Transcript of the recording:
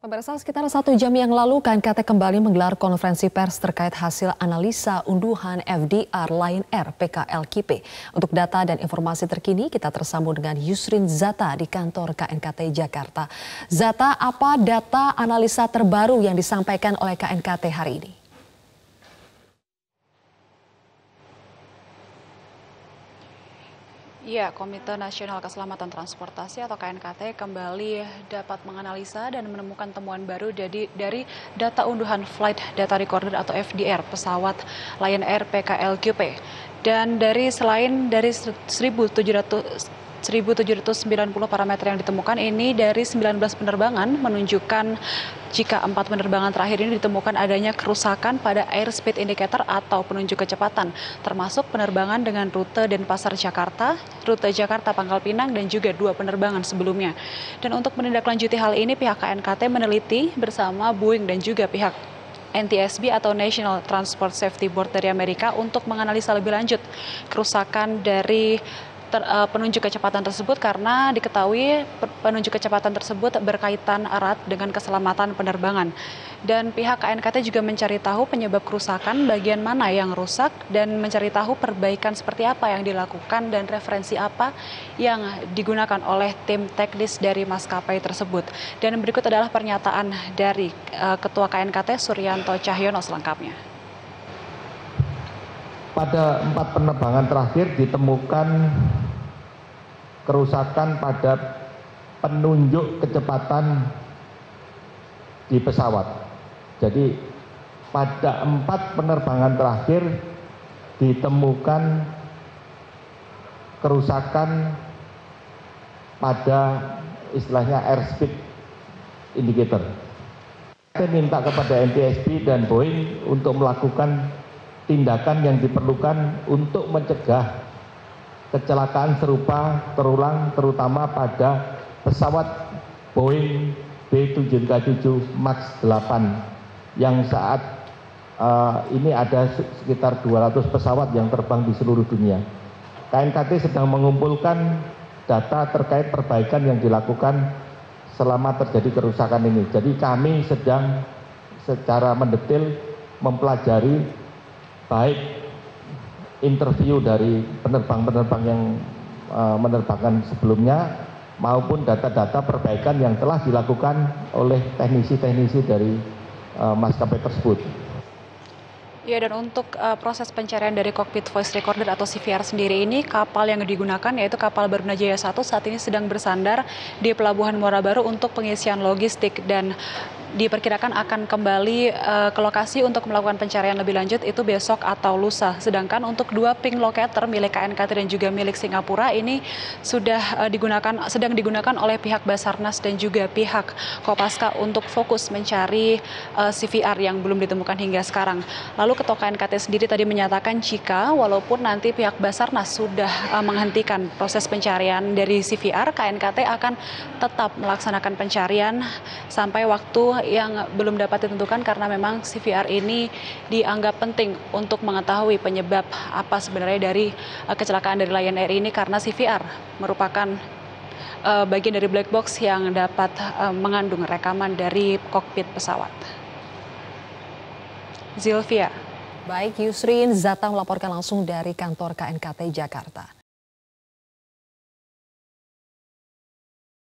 Pemirsa, sekitar 1 jam yang lalu KNKT kembali menggelar konferensi pers terkait hasil analisa unduhan FDR Lion Air PKLQP. Untuk data dan informasi terkini kita tersambung dengan Yusrin Zata di kantor KNKT Jakarta. Zata, apa data analisa terbaru yang disampaikan oleh KNKT hari ini? Ya, Komite Nasional Keselamatan Transportasi atau KNKT kembali dapat menganalisa dan menemukan temuan baru dari data unduhan Flight Data Recorder atau FDR pesawat Lion Air PKLQP. Dan selain dari 1.790 parameter yang ditemukan ini dari 19 penerbangan menunjukkan jika 4 penerbangan terakhir ini ditemukan adanya kerusakan pada airspeed indicator atau penunjuk kecepatan, termasuk penerbangan dengan rute Denpasar Jakarta, rute Jakarta Pangkal Pinang, dan juga 2 penerbangan sebelumnya. Dan untuk menindaklanjuti hal ini, pihak KNKT meneliti bersama Boeing dan juga pihak NTSB atau National Transport Safety Board dari Amerika untuk menganalisa lebih lanjut kerusakan dari penunjuk kecepatan tersebut, karena diketahui penunjuk kecepatan tersebut berkaitan erat dengan keselamatan penerbangan. Dan pihak KNKT juga mencari tahu penyebab kerusakan, bagian mana yang rusak, dan mencari tahu perbaikan seperti apa yang dilakukan dan referensi apa yang digunakan oleh tim teknis dari maskapai tersebut. Dan berikut adalah pernyataan dari Ketua KNKT Suryanto Cahyono selengkapnya. Pada 4 penerbangan terakhir ditemukan kerusakan pada penunjuk kecepatan di pesawat. Jadi pada 4 penerbangan terakhir ditemukan kerusakan pada istilahnya airspeed indicator. Saya minta kepada NTSB dan Boeing untuk melakukan tindakan yang diperlukan untuk mencegah kecelakaan serupa terulang, terutama pada pesawat Boeing B737 MAX 8 yang saat ini ada sekitar 200 pesawat yang terbang di seluruh dunia. KNKT sedang mengumpulkan data terkait perbaikan yang dilakukan selama terjadi kerusakan ini. Jadi kami sedang secara mendetail mempelajari baik interview dari penerbang-penerbang yang menerbangkan sebelumnya maupun data-data perbaikan yang telah dilakukan oleh teknisi-teknisi dari maskapai tersebut. Ya, dan untuk proses pencarian dari cockpit voice recorder atau CVR sendiri ini, kapal yang digunakan yaitu kapal Baruna Jaya 1 saat ini sedang bersandar di Pelabuhan Muara Baru untuk pengisian logistik, dan diperkirakan akan kembali ke lokasi untuk melakukan pencarian lebih lanjut itu besok atau lusa. Sedangkan untuk 2 ping locator milik KNKT dan juga milik Singapura ini sedang digunakan oleh pihak Basarnas dan juga pihak Kopaska untuk fokus mencari CVR yang belum ditemukan hingga sekarang. Lalu Ketua KNKT sendiri tadi menyatakan jika walaupun nanti pihak Basarnas sudah menghentikan proses pencarian dari CVR, KNKT akan tetap melaksanakan pencarian sampai waktu yang belum dapat ditentukan, karena memang CVR ini dianggap penting untuk mengetahui penyebab apa sebenarnya dari kecelakaan dari Lion Air ini, karena CVR merupakan bagian dari black box yang dapat mengandung rekaman dari kokpit pesawat. Zilvia. Baik, Yusrin Zata melaporkan langsung dari kantor KNKT Jakarta.